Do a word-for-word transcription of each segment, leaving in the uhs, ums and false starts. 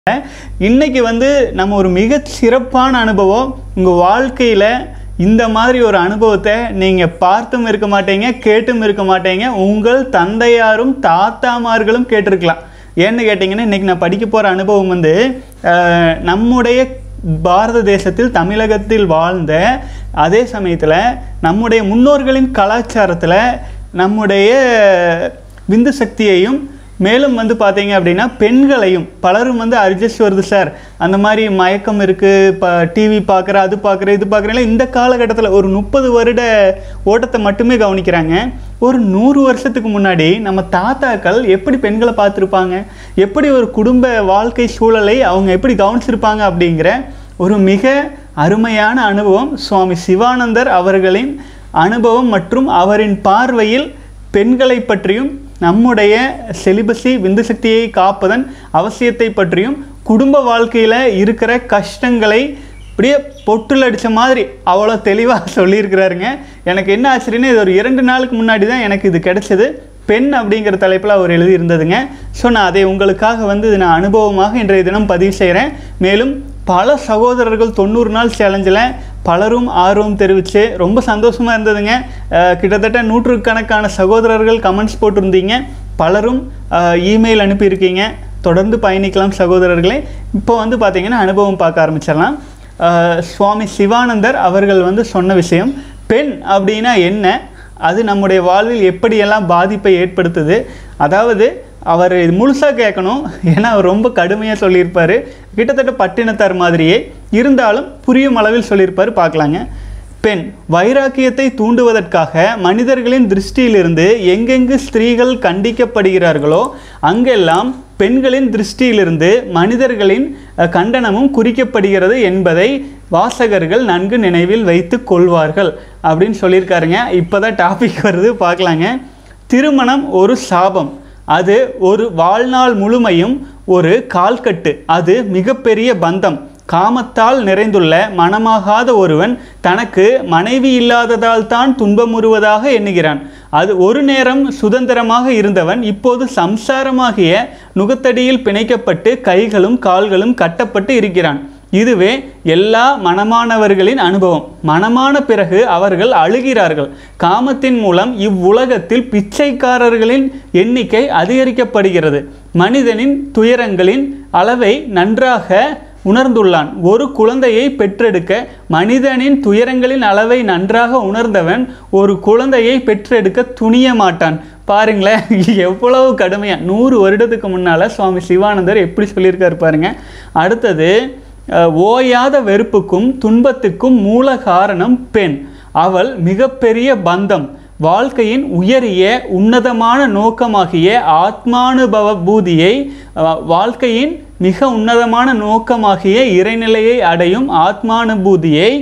இன்னைக்கு வந்து நம்ம ஒரு மிக சிறப்பான அனுபவம் உங்கள் வாழ்க்கையில் இந்த மாதிரி ஒரு அனுபவத்தை நீங்கள் பார்த்தும் இருக்க மாட்டீங்க, கேட்டும் இருக்க மாட்டீங்க. உங்கள் தந்தையாரும் தாத்தாமார்களும் கேட்டிருக்கலாம். ஏன்னு கேட்டிங்கன்னா இன்றைக்கி நான் படிக்க போகிற அனுபவம் வந்து நம்முடைய பாரத தேசத்தில் தமிழகத்தில் வாழ்ந்த அதே சமயத்தில் நம்முடைய முன்னோர்களின் கலாச்சாரத்தில் நம்முடைய விந்து சக்தியையும் மேலும் வந்து பார்த்தீங்க அப்படின்னா பெண்களையும் பலரும் வந்து அட்ஜஸ்ட் வருது சார், அந்த மாதிரி மயக்கம் இருக்குது, இப்போ டிவி பார்க்குற அது பார்க்குற இது பார்க்குறேன். இந்த காலகட்டத்தில் ஒரு முப்பது வருட ஓட்டத்தை மட்டுமே கவனிக்கிறாங்க. ஒரு நூறு வருஷத்துக்கு முன்னாடி நம்ம தாத்தாக்கள் எப்படி பெண்களை பார்த்துருப்பாங்க, எப்படி ஒரு குடும்ப வாழ்க்கை சூழலை அவங்க எப்படி கவனிச்சிருப்பாங்க அப்படிங்கிற ஒரு மிக அருமையான அனுபவம் சுவாமி சிவானந்தர் அவர்களின் அனுபவம் மற்றும் அவரின் பார்வையில் பெண்களை பற்றியும் நம்முடைய செலிபஸி விந்து சக்தியை காப்பதன் அவசியத்தை பற்றியும் குடும்ப வாழ்க்கையில் இருக்கிற கஷ்டங்களை அப்படியே பொட்டுல அடித்த மாதிரி அவ்வளோ தெளிவாக சொல்லியிருக்கிறாருங்க. எனக்கு என்ன ஆச்சரியன்னா இது ஒரு இரண்டு நாளுக்கு முன்னாடி தான் எனக்கு இது கிடைச்சது. பெண் அப்படிங்கிற தலைப்பில் அவர் எழுதியிருந்ததுங்க. ஸோ நான் அதை உங்களுக்காக வந்து இது நான் அனுபவமாக இன்றைய தினம் பதிவு செய்கிறேன். மேலும் பல சகோதரர்கள் தொண்ணூறு நாள் சேலஞ்சில் பலரும் ஆர்வம் தெரிவித்து ரொம்ப சந்தோஷமாக இருந்ததுங்க. கிட்டத்தட்ட நூற்றுக்கணக்கான சகோதரர்கள் கமெண்ட்ஸ் போட்டிருந்தீங்க, பலரும் இமெயில் அனுப்பியிருக்கீங்க. தொடர்ந்து பயணிக்கலாம் சகோதரர்களே. இப்போ வந்து பார்த்திங்கன்னா அனுபவம் பார்க்க ஆரம்பிச்சிடலாம். சுவாமி சிவானந்தர் அவர்கள் வந்து சொன்ன விஷயம், பெண் அப்படின்னா என்ன, அது நம்முடைய வாழ்வில் எப்படியெல்லாம் பாதிப்பை ஏற்படுத்துது. அதாவது அவர் இது முழுசாக கேட்கணும், ஏன்னா அவர் ரொம்ப கடுமையாக சொல்லியிருப்பார். கிட்டத்தட்ட பட்டினத்தார் மாதிரியே இருந்தாலும் புரியும் அளவில் சொல்லியிருப்பார். பார்க்கலாங்க. பெண் வைராக்கியத்தை தூண்டுவதற்காக மனிதர்களின் திருஷ்டியிலிருந்து எங்கெங்கு ஸ்திரீகள் கண்டிக்கப்படுகிறார்களோ அங்கெல்லாம் பெண்களின் திருஷ்டியிலிருந்து மனிதர்களின் கண்டனமும் குறிக்கப்படுகிறது என்பதை வாசகர்கள் நன்கு நினைவில் வைத்து கொள்வார்கள் அப்படின்னு சொல்லியிருக்காருங்க. இப்போ தான் டாபிக் வருது, பார்க்கலாங்க. திருமணம் ஒரு சாபம், அது ஒரு வாழ்நாள் முழுமையும் ஒரு கால்கட்டு, அது மிகப்பெரிய பந்தம். காமத்தால் நிறைந்துள்ள மனமாகாத ஒருவன் தனக்கு மனைவி இல்லாததால் தான் துன்பமுறுவதாக எண்ணுகிறான். அது ஒரு நேரம் சுதந்திரமாக இருந்தவன் இப்போது சம்சாரமாகிய நுகத்தடியில் பிணைக்கப்பட்டு கைகளும் கால்களும் கட்டப்பட்டு இருக்கிறான். இதுவே எல்லா மனமானவர்களின் அனுபவம். மனமான பிறகு அவர்கள் அழுகிறார்கள். காமத்தின் மூலம் இவ்வுலகத்தில் பிச்சைக்காரர்களின் எண்ணிக்கை அதிகரிக்கப்படுகிறது. மனிதனின் துயரங்களின் அளவை நன்றாக உணர்ந்துள்ளான். ஒரு குழந்தையை பெற்றெடுக்க மனிதனின் துயரங்களின் அளவை நன்றாக உணர்ந்தவன் ஒரு குழந்தையை பெற்றெடுக்க துணிய மாட்டான். பாருங்களேன் எவ்வளவு கடுமையாக நூறு வருடத்துக்கு முன்னால் சுவாமி சிவானந்தர் எப்படி சொல்லியிருக்காரு பாருங்க. அடுத்தது, ஓயாத வெறுப்புக்கும் துன்பத்துக்கும் மூல காரணம் பெண். அவள் மிகப்பெரிய பந்தம். வாழ்க்கையின் உயரிய உன்னதமான நோக்கமாகிய ஆத்மானுபவ பூதியை, வாழ்க்கையின் மிக உன்னதமான நோக்கமாகிய இறைநிலையை அடையும் ஆத்மானுபூதியை,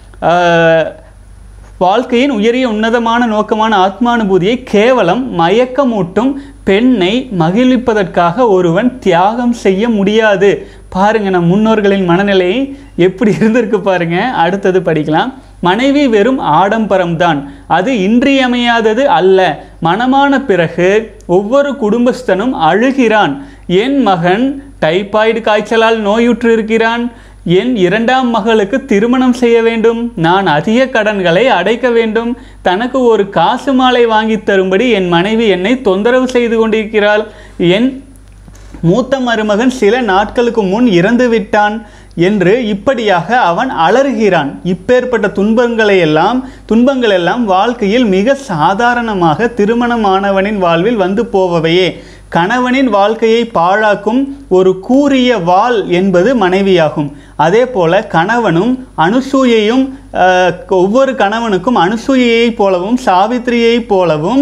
வாழ்க்கையின் உயரிய உன்னதமான நோக்கமான ஆத்மானுபூதியை கேவலம் மயக்கமூட்டும் பெண்ணை மகிழ்விப்பதற்காக ஒருவன் தியாகம் செய்ய முடியாது. பாருங்க நம் முன்னோர்களின் மனநிலையை எப்படி இருந்திருக்கு பாருங்க. அடுத்தது படிக்கலாம். மனைவி வெறும் ஆடம்பரம்தான், அது இன்றியமையாதது அல்ல. மனமான பிறகு ஒவ்வொரு குடும்பஸ்தனும் அழுகிறான். என் மகன் டைபாய்டு காய்ச்சலால் நோயுற்று இருக்கிறான், என் இரண்டாம் மகளுக்கு திருமணம் செய்ய வேண்டும், நான் அதிக கடன்களை அடைக்க வேண்டும், தனக்கு ஒரு காசு மாலை வாங்கி தரும்படி என் மனைவி என்னை தொந்தரவு செய்து கொண்டிருக்கிறாள், என் மூத்த மருமகன் சில நாட்களுக்கு முன் இறந்து விட்டான் என்று இப்படியாக அவன் அலறுகிறான். இப்பேற்பட்ட துன்பங்களை எல்லாம் துன்பங்கள் எல்லாம் வாழ்க்கையில் மிக சாதாரணமாக திருமணமானவனின் வாழ்வில் வந்து போவவையே. கணவனின் வாழ்க்கையை பாழாக்கும் ஒரு கூரிய வாள் என்பது மனைவியாகும். அதே போல கணவனும் அனுசூயையும் ஒவ்வொரு கணவனுக்கும் அனுசூயையை போலவும் சாவித்திரியை போலவும்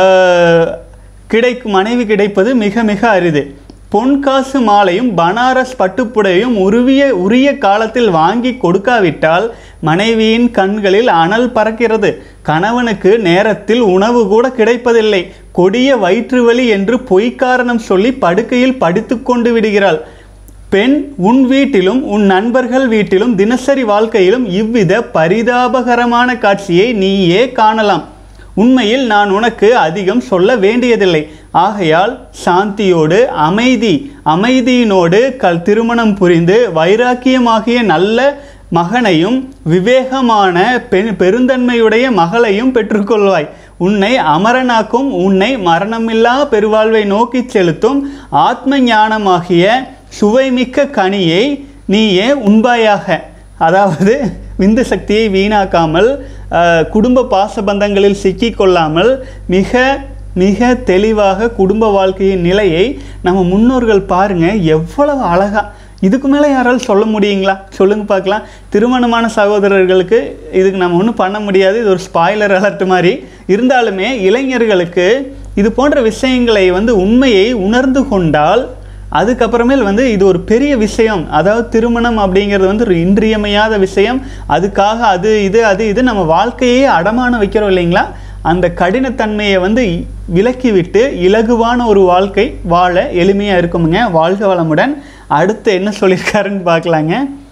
கிடைக்கும் மனைவி கிடைப்பது மிக மிக அரிது. பொன்காசு மாலையும் பனாரஸ் பட்டுப்புடையும் உருவிய உரிய காலத்தில் வாங்கி கொடுக்காவிட்டால் மனைவியின் கண்களில் அனல் பறக்கிறது. கணவனுக்கு நேரத்தில் உணவு கூட கிடைப்பதில்லை. கொடிய வயிற்று வலி என்று பொய்க்காரணம் சொல்லி படுக்கையில் படித்து கொண்டு விடுகிறாள். பெண் உன் வீட்டிலும் உன் நண்பர்கள் வீட்டிலும் தினசரி வாழ்க்கையிலும் இவ்வித பரிதாபகரமான காட்சியை நீயே காணலாம். உண்மையில் நான் உனக்கு அதிகம் சொல்ல வேண்டியதில்லை. ஆகையால் சாந்தியோடு அமைதி அமைதியினோடு கல் திருமணம் புரிந்து வைராக்கியமாகிய நல்ல மகனையும் விவேகமான பெண் பெருந்தன்மையுடைய மகளையும் பெற்றுக்கொள்வாய். உன்னை அமரனாக்கும் உன்னை மரணமில்லா பெருவாழ்வை நோக்கி செலுத்தும் ஆத்ம ஞானமாகிய சுவைமிக்க கனியை நீயே உண்பாயாக. அதாவது விந்து சக்தியை வீணாக்காமல் குடும்ப பாசபந்தங்களில் சிக்கிக்கொள்ளாமல் மிக மிக தெளிவாக குடும்ப வாழ்க்கையின் நிலையை நம்ம முன்னோர்கள் பாருங்கள் எவ்வளவு அழகாக. இதுக்கு மேலே யாராலும் சொல்ல முடியுங்களா? சொல்லுங்க பார்க்கலாம். திருமணமான சகோதரர்களுக்கு இதுக்கு நம்ம ஒன்றும் பண்ண முடியாது, இது ஒரு ஸ்பாய்லர் அலர்ட் மாதிரி. இருந்தாலுமே இளைஞர்களுக்கு இது போன்ற விஷயங்களை வந்து உண்மையை உணர்ந்து கொண்டால் அதுக்கப்புறமேல் வந்து இது ஒரு பெரிய விஷயம். அதாவது திருமணம் அப்படிங்கிறது வந்து ஒரு இன்றியமையாத விஷயம். அதுக்காக அது இது அது இது நம்ம வாழ்க்கையே அடமான வைக்கிறோம் இல்லைங்களா? அந்த கடினத்தன்மையை வந்து விலக்கிவிட்டு இலகுவான ஒரு வாழ்க்கை வாழ எளிமையாக இருக்குமுங்க. வாழ்க வளமுடன். அடுத்து என்ன சொல்லியிருக்காருன்னு பார்க்கலாங்க.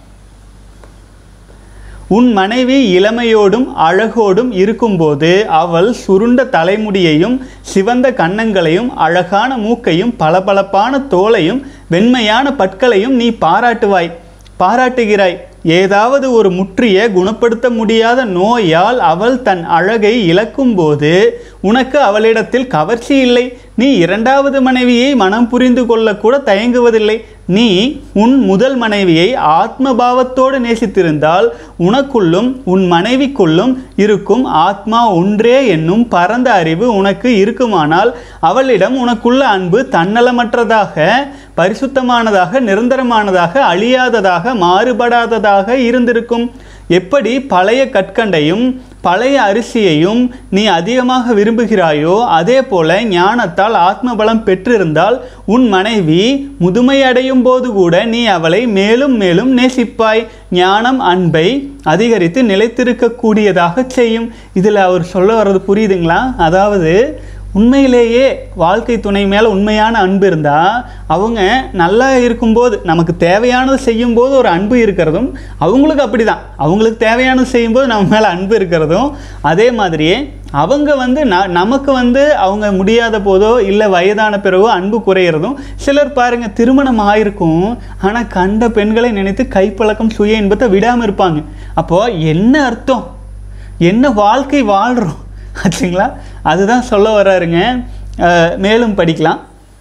உன் மனைவி இளமையோடும் அழகோடும் இருக்கும்போது அவள் சுருண்ட தலைமுடியையும் சிவந்த கன்னங்களையும் அழகான மூக்கையும் பளபளப்பான தோலையும் வெண்மையான பற்களையும் நீ பாராட்டுவாய் பாராட்டுகிறாய். ஏதாவது ஒரு முற்றிய குணப்படுத்த முடியாத நோயால் அவள் தன் அழகை இழக்கும்போது உனக்கு அவளிடத்தில் கவர்ச்சி இல்லை. நீ இரண்டாவது மனைவியை மனம் புரிந்து கொள்ளக்கூட தயங்குவதில்லை. நீ உன் முதல் மனைவியை ஆத்மபாவத்தோடு நேசித்திருந்தால் உனக்குள்ளும் உன் மனைவிக்குள்ளும் இருக்கும் ஆத்மா ஒன்றே என்னும் பரந்த அறிவு உனக்கு இருக்குமானால் அவளிடம் உனக்குள்ள அன்பு தன்னலமற்றதாக, பரிசுத்தமானதாக, நிரந்தரமானதாக, அழியாததாக, மாறுபடாததாக இருந்திருக்கும். எப்படி பழைய கற்கண்டையும் பழைய அரிசியையும் நீ அதிகமாக விரும்புகிறாயோ அதே போல ஞானத்தால் ஆத்மபலம் பெற்றிருந்தால் உன் மனைவி முதுமையடையும் போது கூட நீ அவளை மேலும் மேலும் நேசிப்பாய். ஞானம் அன்பை அதிகரித்து நிலைத்திருக்கக்கூடியதாக செய்யும். இதில் அவர் சொல்ல வர்றது புரியுதுங்களா? அதாவது உண்மையிலேயே வாழ்க்கை துணை மேலே உண்மையான அன்பு இருந்தால் அவங்க நல்லா இருக்கும்போது நமக்கு தேவையானது செய்யும்போது ஒரு அன்பு இருக்கிறதும், அவங்களுக்கு அப்படி தான் அவங்களுக்கு தேவையானது செய்யும்போது நம்ம மேலே அன்பு இருக்கிறதும், அதே மாதிரியே அவங்க வந்து ந நமக்கு வந்து அவங்க முடியாத போதோ இல்லை வயதான பிறகோ அன்பு குறையிறதும். சிலர் பாருங்கள் திருமணம் ஆயிருக்கும் ஆனால் கண்ட பெண்களை நினைத்து கைப்பழக்கம் சுய இன்பத்தை விடாமல் இருப்பாங்க. அப்போது என்ன அர்த்தம்? என்ன வாழ்க்கை வாழ்கிறோம் ஆச்சுங்களா? அதுதான் சொல்ல வர்றாருங்க. மேலும் படிக்கலாம்.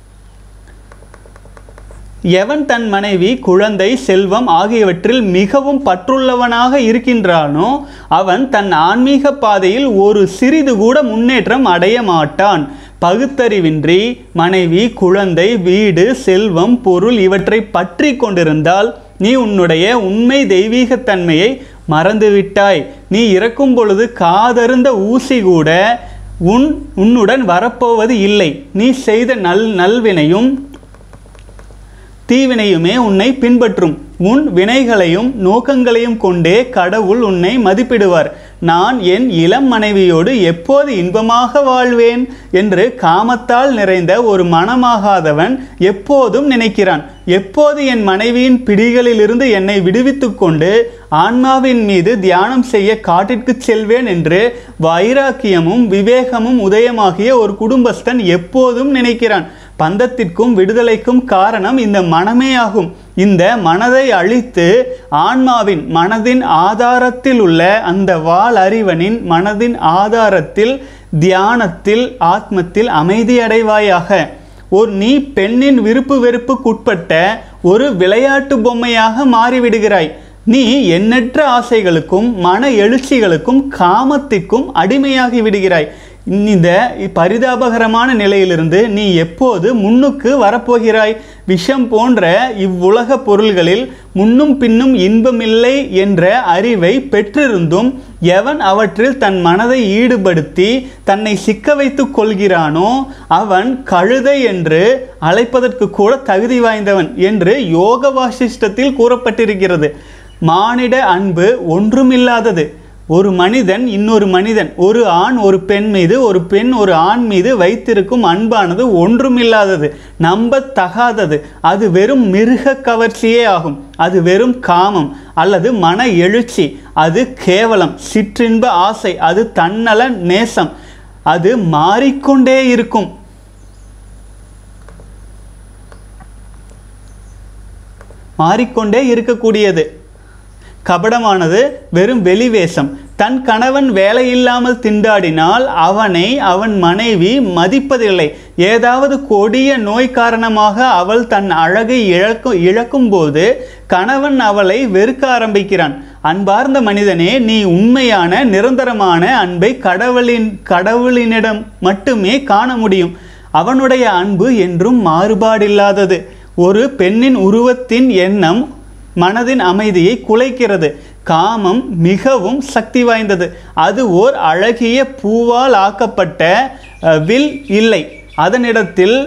எவன் தன் மனைவி குழந்தை செல்வம் ஆகியவற்றில் மிகவும் பற்றுள்ளவனாக இருக்கின்றானோ அவன் தன் ஆன்மீக பாதையில் ஒரு சிறிது கூட முன்னேற்றம் அடைய மாட்டான். பகுத்தறிவின்றி மனைவி குழந்தை வீடு செல்வம் பொருள் இவற்றை பற்றி கொண்டிருந்தால் நீ உன்னுடைய உண்மை தெய்வீகத்தன்மையை மறந்துவிட்டாய். நீ இறக்கும் பொழுது காதருந்த ஊசி கூட உன் உன்னுடன் வரப்போவது இல்லை. நீ செய்த நல் நல்வினையும் தீவினையுமே உன்னை பின்பற்றும். உன் வினைகளையும் நோக்கங்களையும் கொண்டே கடவுள் உன்னை மதிப்பிடுவார். நான் என் இளம் மனைவியோடு எப்போது இன்பமாக வாழ்வேன் என்று காமத்தால் நிறைந்த ஒரு மனமாகாதவன் எப்போதும் நினைக்கிறான். எப்போது என் மனைவியின் பிடிகளிலிருந்து என்னை விடுவித்து கொண்டு ஆன்மாவின் மீது தியானம் செய்ய காட்டிற்கு செல்வேன் என்று வைராக்கியமும் விவேகமும் உதயமாகிய ஒரு குடும்பஸ்தன் எப்போதும் நினைக்கிறான். பந்தத்திற்கும் விடுதலைக்கும் காரணம் இந்த மனமே ஆகும். இந்த மனதை அழித்து ஆன்மாவின் மனதின் ஆதாரத்தில் உள்ள அந்த வாள் அறிவனின் மனதின் ஆதாரத்தில் தியானத்தில் ஆத்மத்தில் அமைதி அடைவாயாக. ஒரு நீ பெண்ணின் விருப்பு வெறுப்புக்குட்பட்ட ஒரு விளையாட்டு பொம்மையாக மாறிவிடுகிறாய். நீ எண்ணற்ற ஆசைகளுக்கும் மன எழுச்சிகளுக்கும் காமத்திற்கும் அடிமையாகி விடுகிறாய். இந்த பரிதாபகரமான நிலையிலிருந்து நீ எப்போது முன்னுக்கு வரப்போகிறாய்? விஷம் போன்ற இவ்வுலக பொருள்களில் முன்னும் பின்னும் இன்பமில்லை என்ற அறிவை பெற்றிருந்தும் எவன் அவற்றில் தன் மனதை ஈடுபடுத்தி தன்னை சிக்க வைத்து கொள்கிறானோ அவன் கழுதை என்று அழைப்பதற்கு கூட தகுதி வாய்ந்தவன் என்று யோக வாசிஷ்டத்தில் கூறப்பட்டிருக்கிறது. மானிட அன்பு ஒன்றுமில்லாதது. ஒரு மனிதன் இன்னொரு மனிதன், ஒரு ஆண் ஒரு பெண் மீது, ஒரு பெண் ஒரு ஆண் மீது வைத்திருக்கும் அன்பானது ஒன்றுமில்லாதது, நம்பத்தகாதது. அது வெறும் மிருக கவர்ச்சியே ஆகும். அது வெறும் காமம் அல்லது மன எழுச்சி. அது கேவலம், சிற்றின்ப ஆசை. அது தன்னல நேசம். அது மாறிக்கொண்டே இருக்கும். மாறிக்கொண்டே இருக்கக்கூடியது. கபடமானது வெறும் வெளிவேஷம். தன் கணவன் வேலையில்லாமல் திண்டாடினால் அவனை அவன் மனைவி மதிப்பதில்லை. ஏதாவது கொடிய நோய் காரணமாக அவள் தன் அழகை இழக்கும் இழக்கும் போது கணவன் அவளை வெறுக்க ஆரம்பிக்கிறான். அன்பார்ந்த மனிதனே, நீ உண்மையான நிரந்தரமான அன்பை கடவுளின் கடவுளினிடம் மட்டுமே காண முடியும். அவனுடைய அன்பு என்றும் மாறுபாடில்லாதது. ஒரு பெண்ணின் உருவத்தின் எண்ணம் மனதின் அமைதியை குலைக்கிறது. காமம் மிகவும் சக்தி வாய்ந்தது. அது ஓர் அழகிய பூவால் ஆக்கப்பட்ட வில் இல்லை. அதனிடத்தில்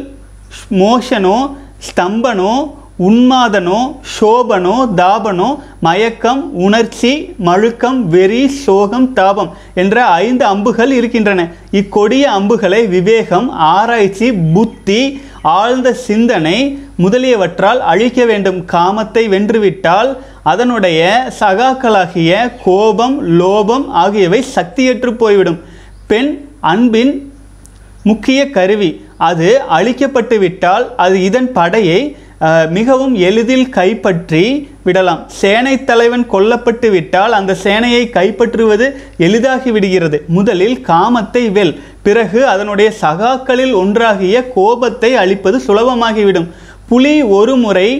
மோஷனோ ஸ்தம்பனோ உன்மாதனோ சோபனோ தாபனோ மயக்கம் உணர்ச்சி மழுக்கம் வெறி சோகம் தாபம் என்ற ஐந்து அம்புகள் இருக்கின்றன. இக்கொடிய அம்புகளை விவேகம் ஆராய்ச்சி புத்தி ஆழ்ந்த சிந்தனை முதலியவற்றால் அழிக்க வேண்டும். காமத்தை வென்றுவிட்டால் அதனுடைய சகாக்களாகிய கோபம் லோபம் ஆகியவை சக்தியற்று போய்விடும். பெண் அன்பின் முக்கிய கருவி. அது அழிக்கப்பட்டு விட்டால் அது இதன் படையை மிகவும் எளிதில் கைப்பற்றி விடலாம். சேனை தலைவன் கொல்லப்பட்டு விட்டால் அந்த சேனையை கைப்பற்றுவது எளிதாகி விடுகிறது. முதலில் காமத்தை வெல், பிறகு அதனுடைய சகாக்களில் ஒன்றாகிய கோபத்தை அழிப்பது சுலபமாகிவிடும். புலி ஒரு முறை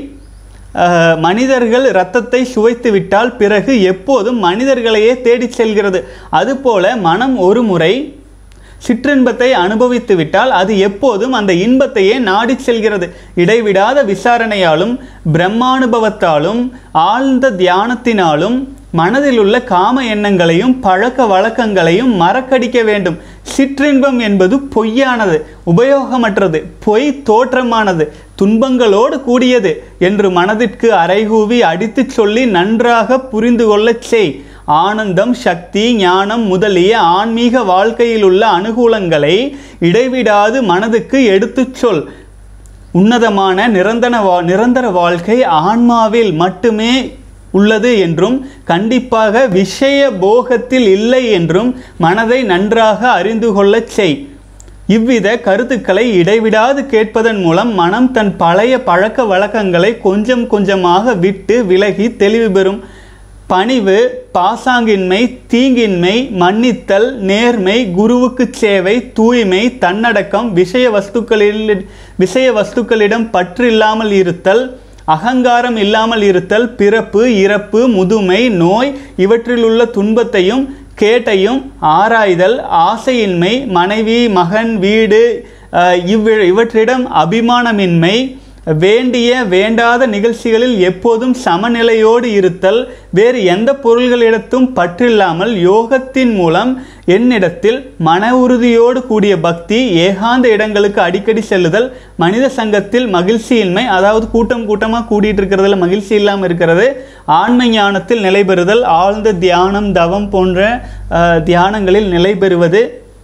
மனிதர்கள் இரத்தத்தை சுவைத்து விட்டால் பிறகு எப்போதும் மனிதர்களையே தேடி செல்கிறது. அதுபோல மனம் ஒரு முறை சிற்றின்பத்தை அனுபவித்து விட்டால் அது எப்போதும் அந்த இன்பத்தையே நாடி செல்கிறது. இடைவிடாத விசாரணையாலும் பிரம்மானுபவத்தாலும் ஆழ்ந்த தியானத்தினாலும் மனதில் உள்ள காம எண்ணங்களையும் பழக்க வழக்கங்களையும் மறக்கடிக்க வேண்டும். சிற்றின்பம் என்பது பொய்யானது, உபயோகமற்றது, பொய் தோற்றமானது, துன்பங்களோடு கூடியது என்று மனதிற்கு அறைகூவி அடித்து சொல்லி நன்றாக புரிந்து கொள்ளச் செய். ஆனந்தம் சக்தி ஞானம் முதலிய ஆன்மீக வாழ்க்கையில் உள்ள அனுகூலங்களை இடைவிடாது மனதுக்கு எடுத்துச் சொல். உன்னதமான நிரந்தர நிரந்தர வாழ்க்கை ஆன்மாவில் மட்டுமே உள்ளது என்றும் கண்டிப்பாக விஷய போகத்தில் இல்லை என்றும் மனதை நன்றாக அறிந்து கொள்ளச் செய். இவ்வித கருத்துக்களை இடைவிடாது கேட்பதன் மூலம் மனம் தன் பழைய பழக்க வழக்கங்களை கொஞ்சம் கொஞ்சமாக விட்டு விலகி தெளிவு பெறும். பணிவு பாசாங்கின்மை தீங்கின்மை மன்னித்தல் நேர்மை குருவுக்கு சேவை தூய்மை தன்னடக்கம் விஷய வஸ்துக்களில் விஷய வஸ்துக்களிடம் பற்றில்லாமல் இருத்தல் அகங்காரம் இல்லாமல் இருத்தல் பிறப்பு இறப்பு முதுமை நோய் இவற்றிலுள்ள துன்பத்தையும் கேட்டையும் ஆராய்தல் ஆசையின்மை மனைவி மகன் வீடு இவ் இவற்றிடம் அபிமானமின்மை வேண்டிய வேண்டாத நிகழ்ச்சிகளில் எப்போதும் சமநிலையோடு இருத்தல் வேறு எந்த பொருள்களிடத்தும் பற்றில்லாமல் யோகத்தின் மூலம் என்னிடத்தில் மன உறுதியோடு கூடிய பக்தி ஏகாந்த இடங்களுக்கு அடிக்கடி செல்லுதல் மனித சங்கத்தில் மகிழ்ச்சியின்மை அதாவது கூட்டம் கூட்டமாக கூடிட்டு இருக்கிறதுல மகிழ்ச்சி இல்லாமல் இருக்கிறது ஆன்ம ஞானத்தில் நிலை பெறுதல் ஆழ்ந்த தியானம் தவம் போன்ற தியானங்களில் நிலை பெறுவது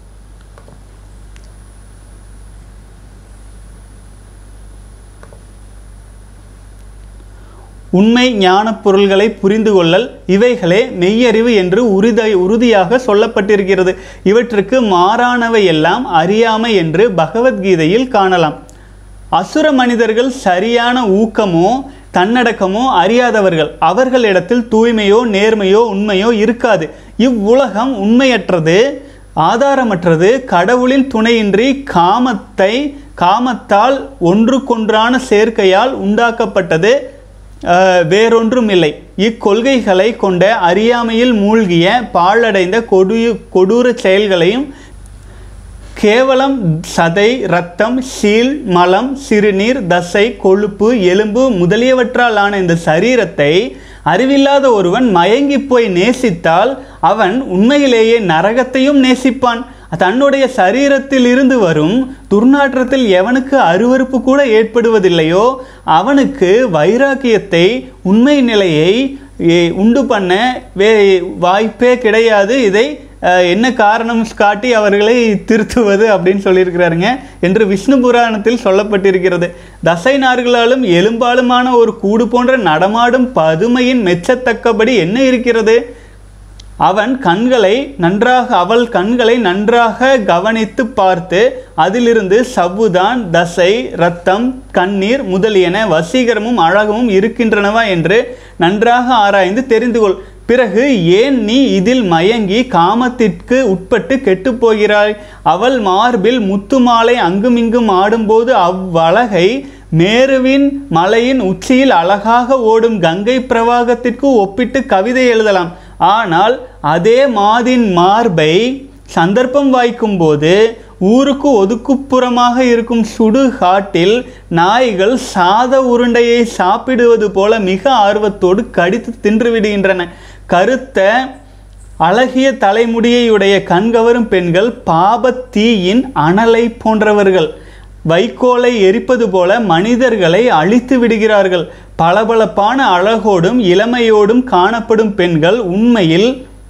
உண்மை ஞான பொருள்களை புரிந்து கொள்ளல் இவைகளே மெய்யறிவு என்று உறுதி உறுதியாக சொல்லப்பட்டிருக்கிறது. இவற்றுக்கு மாறானவை எல்லாம் அறியாமை என்று பகவத்கீதையில் காணலாம். அசுர மனிதர்கள் சரியான ஊக்கமோ தன்னடக்கமோ அறியாதவர்கள். அவர்களிடத்தில் தூய்மையோ நேர்மையோ உண்மையோ இருக்காது. இவ்வுலகம் உண்மையற்றது ஆதாரமற்றது. கடவுளின் துணையின்றி காமத்தை காமத்தால் ஒன்றுக்கொன்றான சேர்க்கையால் உண்டாக்கப்பட்டது வேறொன்றும் இல்லை. இக்கொள்கைகளை கொண்ட அறியாமையில் மூழ்கிய பாழடைந்த கொடு கொடூர செயல்களையும் கேவலம் சதை இரத்தம் சீல் மலம் சிறுநீர் தசை கொழுப்பு எலும்பு முதலியவற்றால் ஆன இந்த சரீரத்தை அறிவில்லாத ஒருவன் மயங்கி போய் நேசித்தால் அவன் உண்மையிலேயே நரகத்தையும் நேசிப்பான். தன்னுடைய சரீரத்தில் இருந்து வரும் துர்நாற்றத்தில் எவனுக்கு அருவருப்பு கூட ஏற்படுவதில்லையோ அவனுக்கு வைராக்கியத்தை உண்மை நிலையை உண்டு பண்ண வே வாய்ப்பே கிடையாது. இதை என்ன காரணம் காட்டி அவர்களை திருத்துவது அப்படின்னு சொல்லியிருக்கிறாருங்க என்று விஷ்ணு புராணத்தில் சொல்லப்பட்டிருக்கிறது. தசை நார்களாலும் எலும்பாலுமான ஒரு கூடு போன்ற நடமாடும் பதுமையின் மெச்சத்தக்கபடி என்ன இருக்கிறது? அவன் கண்களை நன்றாக அவள் கண்களை நன்றாக கவனித்து பார்த்து அதிலிருந்து சவ்வுதான், தசை, இரத்தம், கண்ணீர் முதலியன வசீகரமும் அழகும் இருக்கின்றனவா என்று நன்றாக ஆராய்ந்து தெரிந்து கொள். பிறகு ஏன் நீ இதில் மயங்கி காமத்திற்கு உட்பட்டு கெட்டுப்போகிறாய்? அவள் மார்பில் முத்து மாலை அங்குமிங்கும் ஆடும்போது அவ்வழகை மேருவின் மலையின் உச்சியில் அழகாக ஓடும் கங்கை பிரவாகத்திற்கு ஒப்பிட்டு கவிதை எழுதலாம். ஆனால் அதே மாதின் மார்பை சந்தர்ப்பம் வாய்க்கும் போது ஊருக்கு ஒதுக்குப்புறமாக இருக்கும் சுடு காட்டில் நாய்கள் சாத உருண்டையை சாப்பிடுவது போல மிக ஆர்வத்தோடு கடித்து தின்று விடுகின்றன. கருத்த அழகிய தலைமுடியுடைய கண்கவரும் பெண்கள் பாபத்தீயின் அனலை போன்றவர்கள். வைக்கோலை எரிப்பது போல மனிதர்களை அழித்து விடுகிறார்கள். பளபளப்பான அழகோடும் இளமையோடும் காணப்படும் பெண்கள் உண்மையில்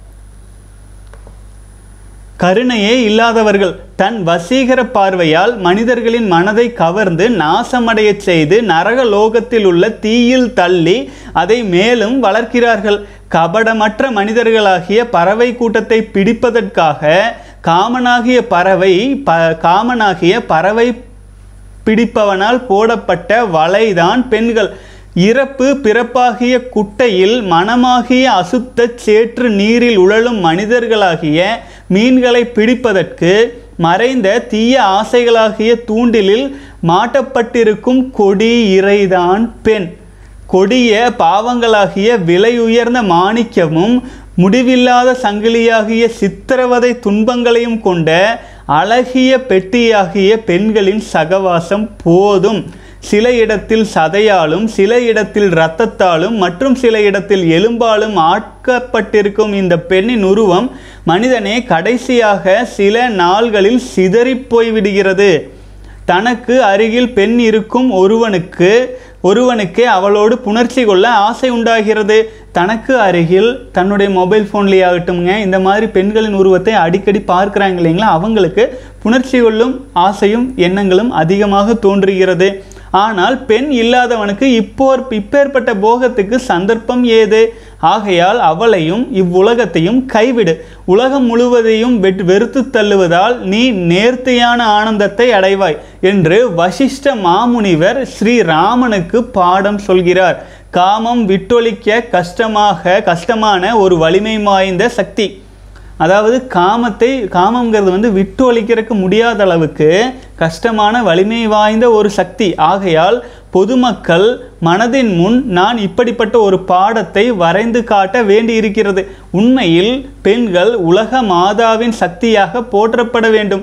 கருணையே இல்லாதவர்கள். தன் வசீகர பார்வையால் மனிதர்களின் மனதை கவர்ந்து நாசமடைய செய்து நரக லோகத்தில் உள்ள தீயில் தள்ளி அதை மேலும் வளர்க்கிறார்கள். கபடமற்ற மனிதர்களாகிய பறவை கூட்டத்தை பிடிப்பதற்காக காமனாகிய பறவை ப காமனாகிய பறவை பிடிப்பவனால் போடப்பட்ட வலைதான் பெண்கள். இறப்பு பிறப்பாகிய குட்டையில் மனமாகிய அசுத்த சேற்று நீரில் உழலும் மனிதர்களாகிய மீன்களை பிடிப்பதற்கு மறைந்த தீய ஆசைகளாகிய தூண்டிலில் மாட்டப்பட்டிருக்கும் கொடி இறைதான் பெண். கொடிய பாவங்களாகிய விலை உயர்ந்த மாணிக்கமும் முடிவில்லாத சங்கிலியாகிய சித்திரவதை துன்பங்களையும் கொண்ட அழகிய பெட்டியாகிய பெண்களின் சகவாசம் போதும். சில இடத்தில் சதையாலும் சில இடத்தில் இரத்தத்தாலும் மற்றும் சில இடத்தில் எலும்பாலும் ஆட்கப்பட்டிருக்கும் இந்த பெண்ணின் உருவம் மனிதனே கடைசியாக சில நாள்களில் சிதறி போய்விடுகிறது. தனக்கு அருகில் பெண் இருக்கும் ஒருவனுக்கு ஒருவனுக்கே அவளோடு புணர்ச்சி கொள்ள ஆசை உண்டாகிறது. தனக்கு அருகில் தன்னுடைய மொபைல் ஃபோன்லேயே ஆகட்டும்ங்க இந்த மாதிரி பெண்களின் உருவத்தை அடிக்கடி பார்க்குறாங்க இல்லைங்களா, அவங்களுக்கு புணர்ச்சி கொள்ளும் ஆசையும் எண்ணங்களும் அதிகமாக தோன்றுகிறது. ஆனால் பெண் இல்லாதவனுக்கு இப்போ இப்பேற்பட்ட போகத்துக்கு சந்தர்ப்பம் ஏது? ஆகையால் அவளையும் இவ்வுலகத்தையும் கைவிடு. உலகம் முழுவதையும் வெறுத்து தள்ளுவதால் நீ நேர்த்தியான ஆனந்தத்தை அடைவாய் என்று வசிஷ்ட மாமுனிவர் ஸ்ரீராமனுக்கு பாடம் சொல்கிறார். காமம் விட்டொழிக்க கஷ்டமாக கஷ்டமான ஒரு வலிமை வாய்ந்த சக்தி. அதாவது காமத்தை காமங்கிறது வந்து விட்டு ஒழிக்கிறதுக்கு முடியாத அளவுக்கு கஷ்டமான வலிமை வாய்ந்த ஒரு சக்தி. ஆகையால் பொதுமக்கள் மனதின் முன் நான் இப்படிப்பட்ட ஒரு பாடத்தை வரைந்து காட்ட வேண்டியிருக்கிறது. உண்மையில் பெண்கள் உலக மாதாவின் சக்தியாக போற்றப்பட வேண்டும்.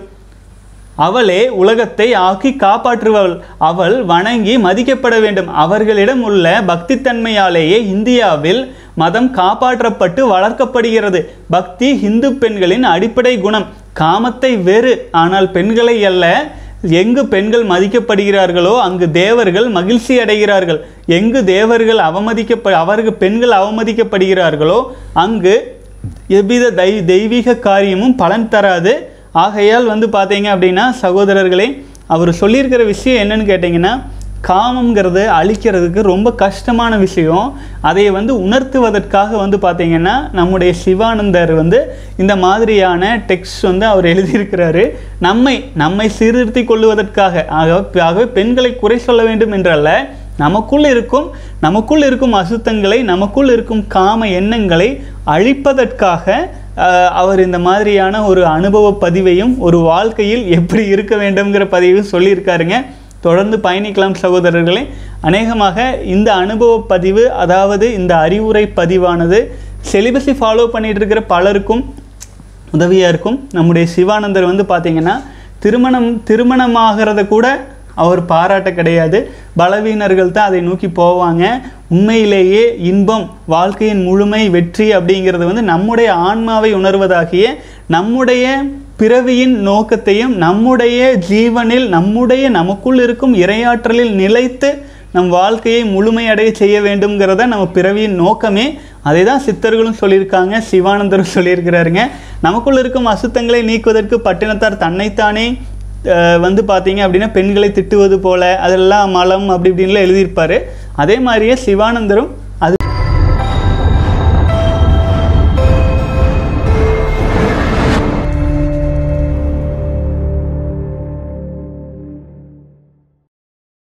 அவளே உலகத்தை ஆக்கி காப்பாற்றுபவள். அவள் வணங்கி மதிக்கப்பட வேண்டும். அவர்களிடம் உள்ள பக்தித்தன்மையாலேயே இந்தியாவில் மதம் காப்பாற்றப்பட்டு வளர்க்கப்படுகிறது. பக்தி இந்து பெண்களின் அடிப்படை குணம். காமத்தை வெறு, ஆனால் பெண்களை அல்ல. எங்கு பெண்கள் மதிக்கப்படுகிறார்களோ அங்கு தேவர்கள் மகிழ்ச்சி அடைகிறார்கள். எங்கு தேவர்கள் அவமதிக்கப்ப அவர்கள் பெண்கள் அவமதிக்கப்படுகிறார்களோ அங்கு எவ்வித தை தெய்வீக காரியமும் பலன் தராது. ஆகையால் வந்து பார்த்தீங்க அப்படின்னா சகோதரர்களே, அவர் சொல்லியிருக்கிற விஷயம் என்னன்னு கேட்டிங்கன்னா, காமங்கிறது அழிக்கிறதுக்கு ரொம்ப கஷ்டமான விஷயம். அதை வந்து உணர்த்துவதற்காக வந்து பார்த்திங்கன்னா நம்முடைய சிவானந்தர் வந்து இந்த மாதிரியான டெக்ஸ்ட் வந்து அவர் எழுதியிருக்கிறாரு. நம்மை நம்மை சீர்திருத்தி கொள்ளுவதற்காக. ஆகவே பெண்களை குறை சொல்ல வேண்டும் என்றல்ல, நமக்குள் இருக்கும் நமக்குள் இருக்கும் அசுத்தங்களை, நமக்குள் இருக்கும் காம எண்ணங்களை அழிப்பதற்காக அவர் இந்த மாதிரியான ஒரு அனுபவ பதிவையும் ஒரு வாழ்க்கையில் எப்படி இருக்க வேண்டும்ங்கிற பதிவையும் சொல்லியிருக்காருங்க. தொடர்ந்து பயணிக்கலாம் சகோதரர்களே. அநேகமாக இந்த அனுபவ பதிவு, அதாவது இந்த அறிவுரை பதிவானது சிலிபஸை ஃபாலோ பண்ணிகிட்டு இருக்கிற பலருக்கும் உதவியாக இருக்கும். நம்முடைய சிவானந்தர் வந்து பார்த்திங்கன்னா திருமணம் திருமணமாகிறத கூட அவர் பாராட்ட கிடையாது. பலவீனர்கள் தான் அதை நோக்கி போவாங்க. உண்மையிலேயே இன்பம், வாழ்க்கையின் முழுமை, வெற்றி அப்படிங்கிறது வந்து நம்முடைய ஆன்மாவை உணர்வதாகிய நம்முடைய பிறவியின் நோக்கத்தையும் நம்முடைய ஜீவனில் நம்முடைய நமக்குள் இருக்கும் இறையாற்றலில் நிலைத்து நம் வாழ்க்கையை முழுமையடைய செய்ய வேண்டும்ங்கிறத நம்ம பிறவியின் நோக்கமே. அதை தான் சித்தர்களும் சொல்லியிருக்காங்க, சிவானந்தரும் சொல்லியிருக்கிறாருங்க. நமக்குள் இருக்கும் அசுத்தங்களை நீக்குவதற்கு பட்டினத்தார் தன்னைத்தானே வந்து பார்த்தீங்க அப்படின்னா பெண்களை திட்டுவது போல அதெல்லாம் மலம் அப்படி இப்படின்லாம் எழுதியிருப்பார். அதே மாதிரியே சிவானந்தரும்